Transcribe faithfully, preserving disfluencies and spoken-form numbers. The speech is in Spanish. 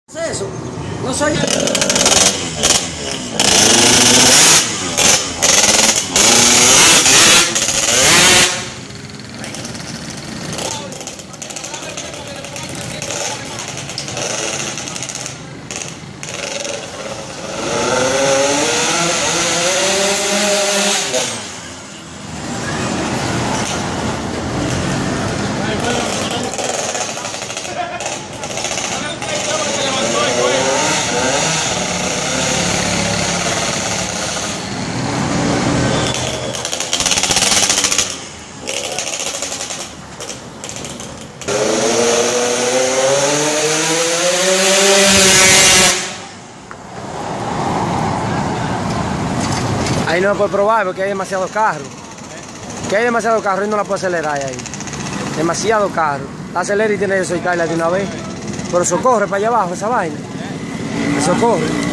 Eso, no soy... Ahí no puede probar porque hay demasiado carro. Que hay demasiado carro y no la puede acelerar ahí. Demasiado carro. La acelera y tiene que soltarla de una vez. Pero socorre para allá abajo esa vaina. Socorre.